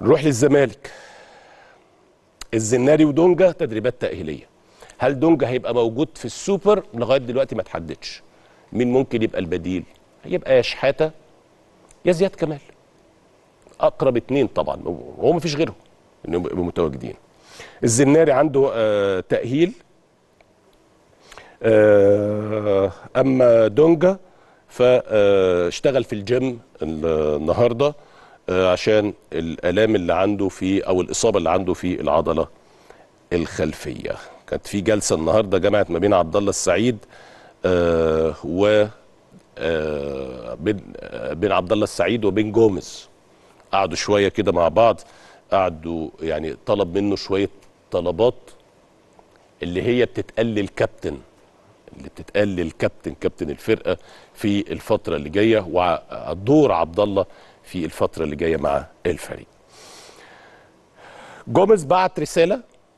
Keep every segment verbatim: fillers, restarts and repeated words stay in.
نروح للزمالك. الزناري ودونجا تدريبات تأهيلية. هل دونجا هيبقى موجود في السوبر؟ لغاية دلوقتي ما تحددش. مين ممكن يبقى البديل؟ هيبقى يا شحاتة يا زياد كمال. أقرب اتنين طبعا، هو ما فيش غيرهم إنهم يبقوا متواجدين. الزناري عنده آه تأهيل، آه أما دونجا فاشتغل في الجيم النهارده عشان الآلام اللي عنده في او الإصابة اللي عنده في العضلة الخلفية. كانت في جلسة النهارده جمعت ما بين عبد الله السعيد آه و آه بين آه بين عبد الله السعيد وبين جوميز. قعدوا شوية كده مع بعض، قعدوا يعني طلب منه شوية طلبات اللي هي بتتقال للكابتن، اللي بتتقال للكابتن كابتن الفرقه في الفتره اللي جايه، ودور عبد الله في الفتره اللي جايه مع الفريق. جوميز بعت رساله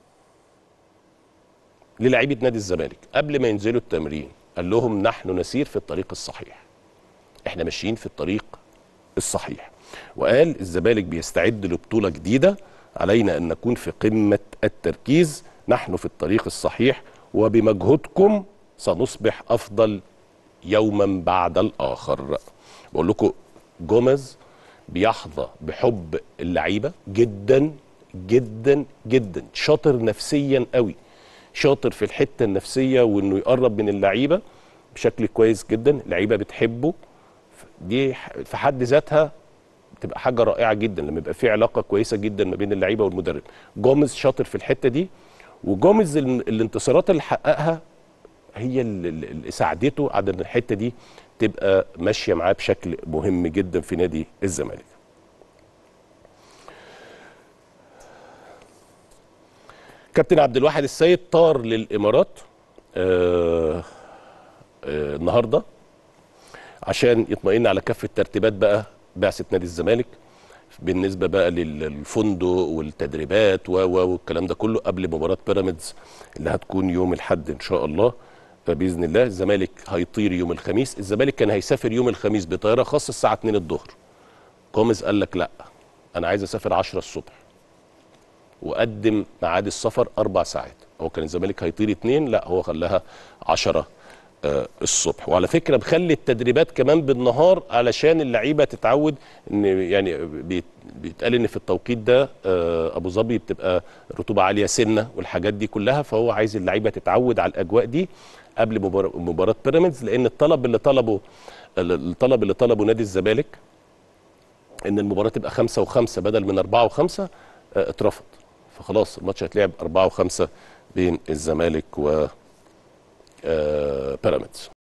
للاعيبه نادي الزمالك قبل ما ينزلوا التمرين، قال لهم نحن نسير في الطريق الصحيح، احنا ماشيين في الطريق الصحيح. وقال الزمالك بيستعد لبطوله جديده، علينا ان نكون في قمه التركيز، نحن في الطريق الصحيح وبمجهودكم سنصبح أفضل يوما بعد الآخر. بقول لكم جوميز بيحظى بحب اللعيبة جدا جدا جدا، شاطر نفسيا قوي، شاطر في الحتة النفسية وإنه يقرب من اللعيبة بشكل كويس جدا. اللعيبة بتحبه، دي في حد ذاتها بتبقى حاجة رائعة جدا لما يبقى في علاقة كويسة جدا ما بين اللعيبة والمدرب. جوميز شاطر في الحتة دي، وجوميز الانتصارات اللي حققها هي اللي ساعدته على ان الحته دي تبقى ماشيه معاه بشكل مهم جدا في نادي الزمالك. كابتن عبد الواحد السيد طار للامارات آه آه النهارده عشان يطمئن على كافه ترتيبات بقى بعثه نادي الزمالك بالنسبه بقى للفندق والتدريبات والكلام ده كله قبل مباراه بيراميدز اللي هتكون يوم الاحد ان شاء الله باذن الله. الزمالك هيطير يوم الخميس. الزمالك كان هيسافر يوم الخميس بطياره خاصه الساعه اتنين الظهر. جوميز قال لك لا، انا عايز اسافر عشرة الصبح، وقدم ميعاد السفر اربع ساعات. هو كان الزمالك هيطير اتنين، لا هو خلاها عشرة آه الصبح. وعلى فكره بخلي التدريبات كمان بالنهار علشان اللعيبه تتعود ان يعني بيتقال ان في التوقيت ده آه ابو ظبي بتبقى رطوبه عاليه سنه والحاجات دي كلها، فهو عايز اللعيبه تتعود على الاجواء دي قبل مباراه بيراميدز، لان الطلب اللي طلبه الطلب اللي طلبه نادي الزمالك ان المباراه تبقى خمسة وخمسة بدل من أربعة وخمسة آه اترفض. فخلاص الماتش هيتلعب أربعة وخمسة بين الزمالك و آه بيراميدز.